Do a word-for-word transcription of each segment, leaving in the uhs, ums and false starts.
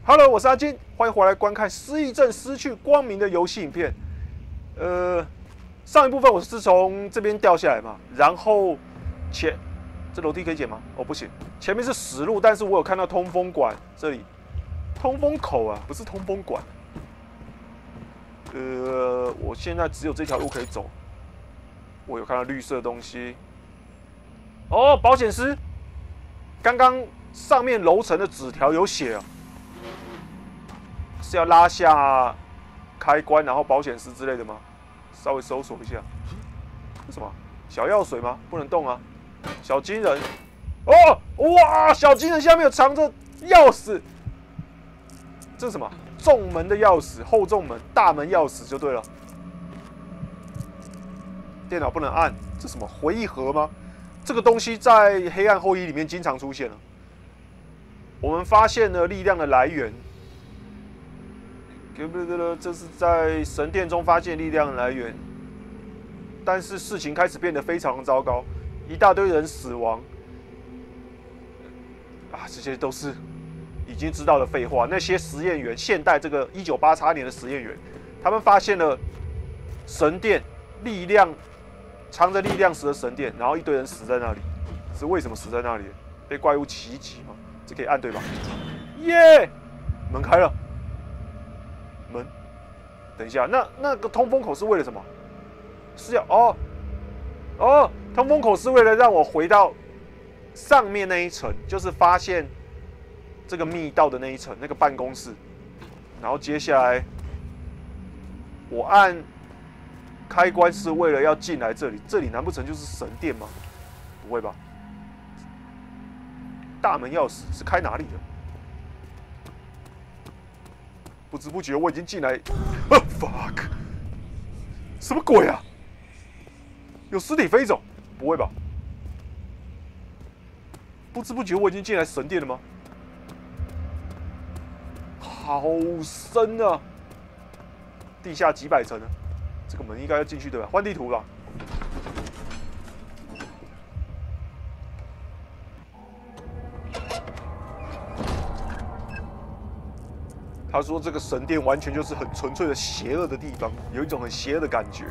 Hello， 我是阿金，欢迎回来观看失忆症失去光明的游戏影片。呃，上一部分我是从这边掉下来嘛，然后前这楼梯可以捡吗？哦，不行，前面是死路，但是我有看到通风管这里，通风口啊，不是通风管。呃，我现在只有这条路可以走。我有看到绿色的东西。哦，保险丝，刚刚上面楼层的纸条有写啊。是要拉下开关，然后保险丝之类的吗？稍微搜索一下，是什么？小药水吗？不能动啊！小金人，哦，哇！小金人下面有藏着钥匙，这是什么？重门的钥匙，后重门，大门钥匙就对了。电脑不能按，这什么回忆盒吗？这个东西在黑暗后裔里面经常出现了。我们发现了力量的来源。这是在神殿中发现力量的来源，但是事情开始变得非常糟糕，一大堆人死亡，啊，这些都是已经知道的废话。那些实验员，现代这个一九八叉年的实验员，他们发现了神殿力量藏着力量石的神殿，然后一堆人死在那里，是为什么死在那里？被怪物袭击吗？这可以按对吧？耶、yeah! 门开了。门，等一下，那那个通风口是为了什么？是要哦哦，通风口是为了让我回到上面那一层，就是发现这个密道的那一层，那个办公室。然后接下来我按开关是为了要进来这里，这里难不成就是神殿吗？不会吧？大门钥匙是开哪里的？不知不觉我已经进来，fuck， 什么鬼啊？有尸体飞走？不会吧？不知不觉我已经进来神殿了吗？好深啊！地下几百层呢？这个门应该要进去对吧？换地图了。他说：“这个神殿完全就是很纯粹的邪恶的地方，有一种很邪恶的感觉。”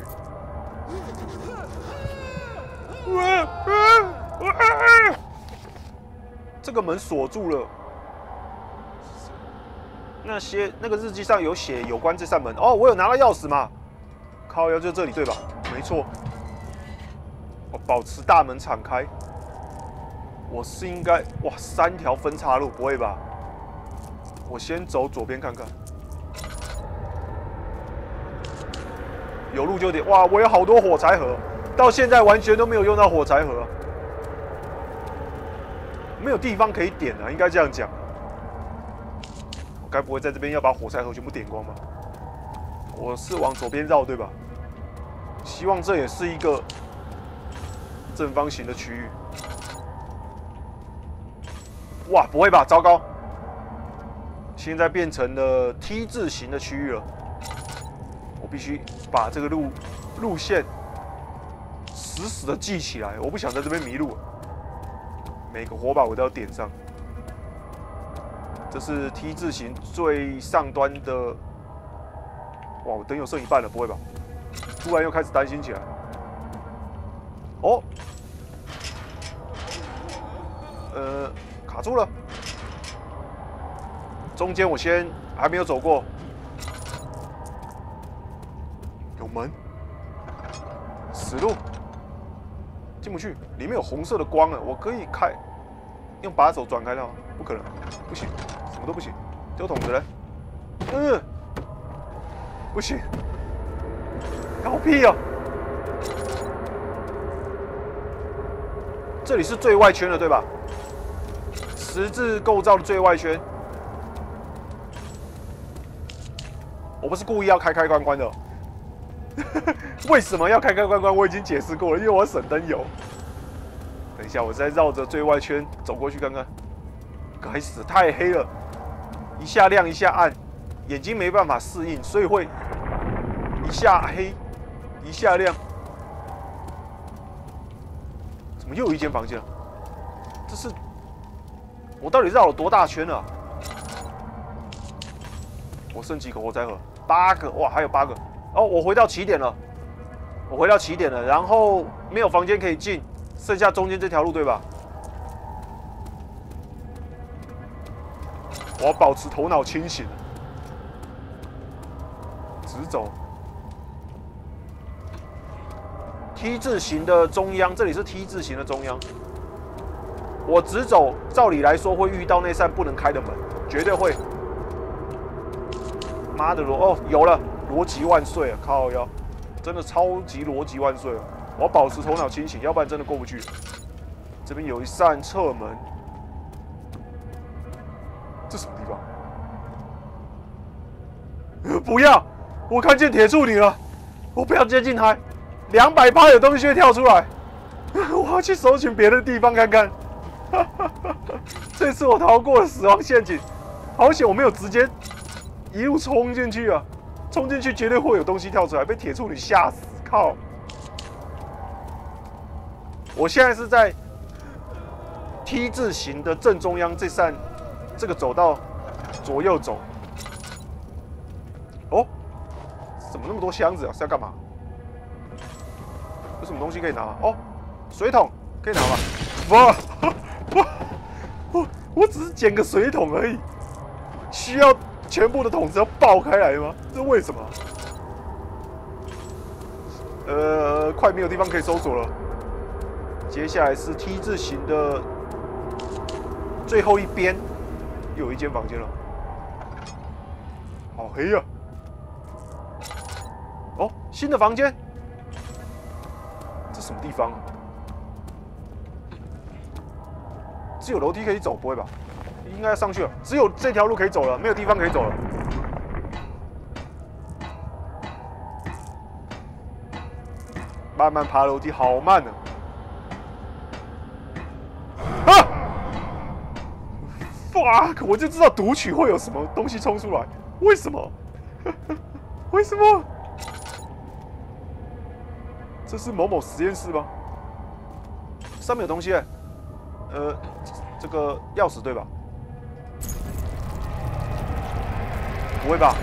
这个门锁住了。那些那个日记上有写有关这扇门哦，我有拿到钥匙嘛？靠，要就这里对吧？没错。我保持大门敞开。我是应该哇，三条分岔路，不会吧？我先走左边看看，有路就点。哇，我有好多火柴盒，到现在完全都没有用到火柴盒，没有地方可以点啊，应该这样讲。我该不会在这边要把火柴盒全部点光吧？我是往左边绕对吧？希望这也是一个正方形的区域。哇，不会吧？糟糕！现在变成了 T 字形的区域了，我必须把这个路路线死死的记起来，我不想在这边迷路。每个火把我都要点上。这是 T 字形最上端的，哇，我灯又剩一半了，不会吧？突然又开始担心起来。哦，呃，卡住了。中间我先还没有走过，有门，死路，进不去，里面有红色的光啊！我可以开，用把手转开它吗？不可能，不行，什么都不行，丢桶子嘞，嗯，不行，搞屁啊！这里是最外圈了，对吧？十字构造的最外圈。我不是故意要开开关关的，为什么要开开关关？我已经解释过了，因为我省灯油。等一下，我再绕着最外圈走过去看看。该死，太黑了，一下亮一下暗，眼睛没办法适应，所以会一下黑，一下亮。怎么又有一间房间？这是我到底绕了多大圈了、啊？ 我剩几口活灾盒？八个，哇，还有八个。哦，我回到起点了，我回到起点了，然后没有房间可以进，剩下中间这条路对吧？我要保持头脑清醒，直走。T 字形的中央，这里是 T 字形的中央。我直走，照理来说会遇到那扇不能开的门，绝对会。妈的逻哦，有了，逻辑万岁啊！靠腰，真的超级逻辑万岁啊！我要保持头脑清醒，要不然真的过不去。这边有一扇侧门，这什么地方？不要！我看见铁柱你了，我不要接近他。两百趴有东西会跳出来，我要去搜寻别的地方看看。这次我逃过了死亡陷阱，好险我没有直接一路冲进去啊！冲进去绝对会有东西跳出来，被铁柱女吓死！靠！我现在是在 T 字形的正中央这扇这个走道左右走。哦，怎么那么多箱子啊？是要干嘛？有什么东西可以拿？哦，水桶可以拿吗？哇！我我我只是捡个水桶而已，需要全部的桶子要爆开来吗？这为什么？呃，快没有地方可以搜索了。接下来是 T 字形的最后一边，又有一间房间了。好黑啊！哦，新的房间。这什么地方啊？只有楼梯可以走，不会吧？应该要上去了。只有这条路可以走了，没有地方可以走了。慢慢爬楼梯，好慢啊！啊 ！fuck！ 我就知道读取会有什么东西冲出来，为什么？为什么？这是某某实验室吗？上面有东西，呃，这个钥匙对吧？不会吧？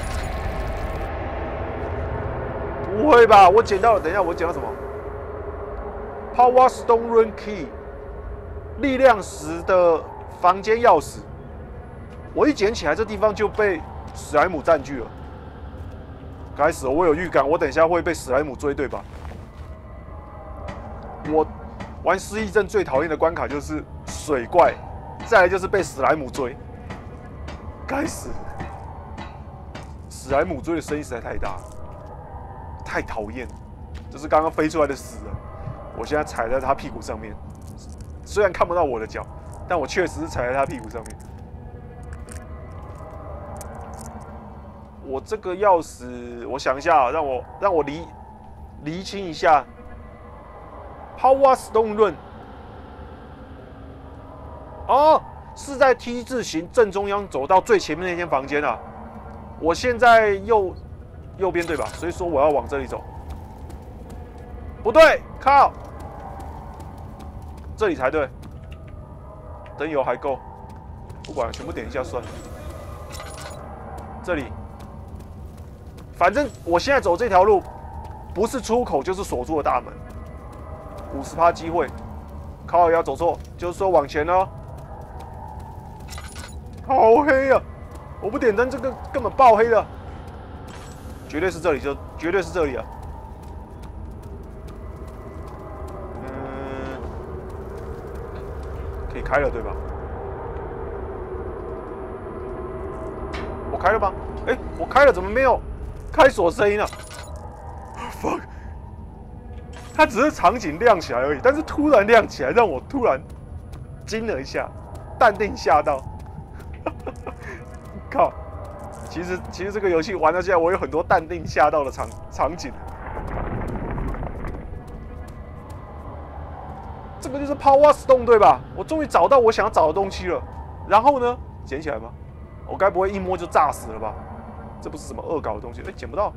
不会吧？我捡到了，等一下，我捡到什么 ？Power Stone Room Key， 力量石的房间钥匙。我一捡起来，这地方就被史莱姆占据了。该死！我有预感，我等一下会被史莱姆追，对吧？我玩失忆症最讨厌的关卡就是水怪，再来就是被史莱姆追。该死！史莱姆追的声音实在太大了，太讨厌了。这是刚刚飞出来的死人，我现在踩在他屁股上面，虽然看不到我的脚，但我确实是踩在他屁股上面。我这个钥匙，我想一下，让我让我厘厘清一下。Power Stone Room， 哦，是在 T 字形正中央走到最前面那间房间啊。我现在右右边对吧？所以说我要往这里走。不对，靠，这里才对。灯油还够，不管了，全部点一下算了。这里，反正我现在走这条路，不是出口就是锁住的大门。五十趴机会，靠，要走错，就是说往前哦。好黑啊！我不点灯，这个根本爆黑了。绝对是这里，就绝对是这里啊。嗯，可以开了对吧？我开了吗？哎、欸，我开了，怎么没有开锁声音啊 ？fuck！ 它只是场景亮起来而已，但是突然亮起来，让我突然惊了一下，淡定吓到。靠！其实其实这个游戏玩到现在，我有很多淡定吓到的场场景。这个就是 Power Stone 对吧？我终于找到我想要找的东西了。然后呢，捡起来吗？我该不会一摸就炸死了吧？这不是什么恶搞的东西？哎、欸，捡不到。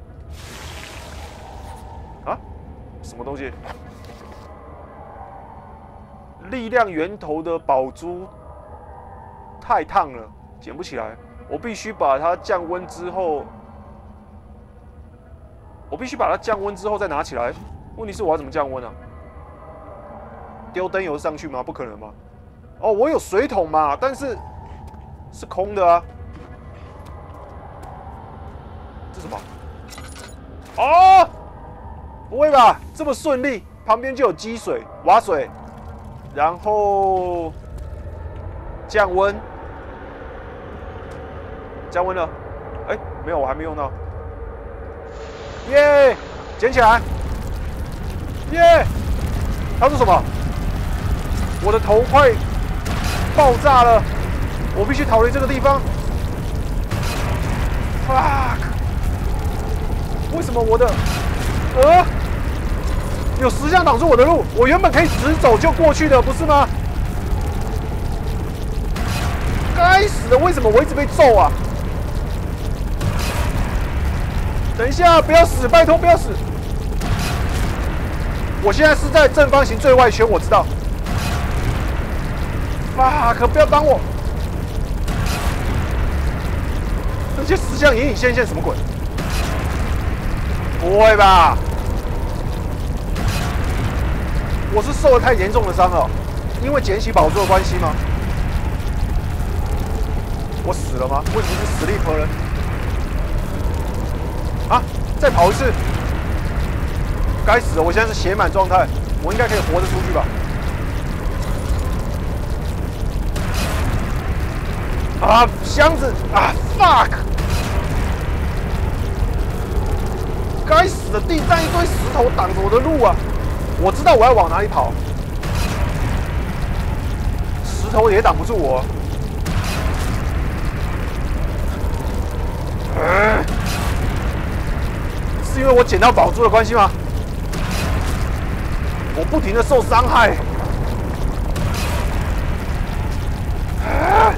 啊？什么东西？力量源头的宝珠太烫了，捡不起来。 我必须把它降温之后，我必须把它降温之后再拿起来。问题是我要怎么降温啊？丢灯油上去吗？不可能吧？哦，我有水桶嘛，但是是空的啊。这什么？哦，不会吧？这么顺利，旁边就有积水、瓦水，然后降温，降温了。哎，没有，我还没用到。耶，捡起来。耶，他说什么？我的头快爆炸了，我必须逃离这个地方。fuck！ 为什么我的呃有石像挡住我的路？我原本可以直走就过去的，不是吗？该死的，为什么我一直被揍啊？等一下，不要死，拜托不要死！我现在是在正方形最外圈，我知道。啊！可不要帮我！这些石像隐隐现现，什么鬼？不会吧？我是受了太严重的伤了，因为捡起宝珠的关系吗？我死了吗？为什么是死力婆人？啊！再跑一次！该死的！我现在是血满状态，我应该可以活着出去吧？啊！箱子啊 ！fuck！ 该死的！地上一堆石头挡着我的路啊！我知道我要往哪里跑，石头也挡不住我。嗯，是因为我捡到宝珠的关系吗？我不停的受伤害。啊！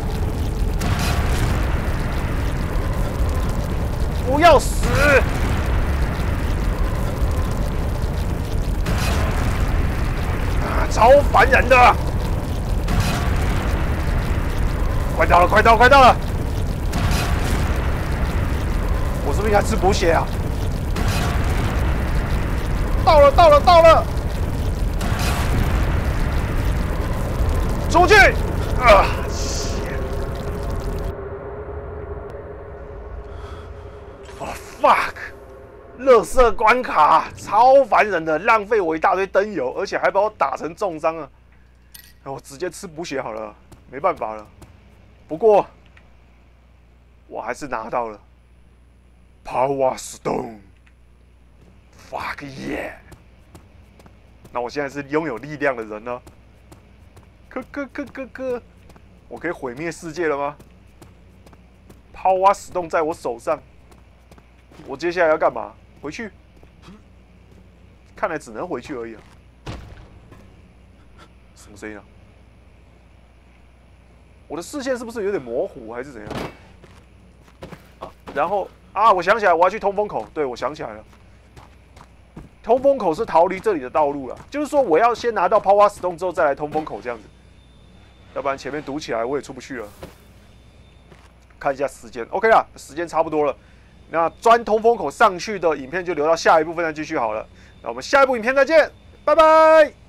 不要死！啊，超烦人的！快到了，快到了，快到了！我是不是应该吃补血啊？到了，到了，到了！出去！啊！哦 fuck！ 垃圾关卡，超烦人的，浪费我一大堆灯油，而且还把我打成重伤了。我直接吃补血好了，没办法了。不过我还是拿到了 Power Stone。Fuck yeah！ 那我现在是拥有力量的人呢。咯咯咯咯咯，我可以毁灭世界了吗 ？Power Stone 在我手上，我接下来要干嘛？回去？看来只能回去而已啊！什么声音啊？我的视线是不是有点模糊，还是怎样？啊，然后啊，我想起来，我要去通风口。对，我想起来了，通风口是逃离这里的道路了。就是说，我要先拿到 Power Stone 之后再来通风口这样子，要不然前面堵起来我也出不去了。看一下时间 ，OK 啦，时间差不多了。那钻通风口上去的影片就留到下一部分再继续好了。那我们下一部影片再见，拜拜。